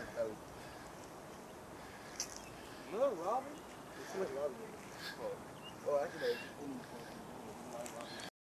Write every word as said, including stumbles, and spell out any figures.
Little Robin? It's like Robin. Oh, actually, no, it's only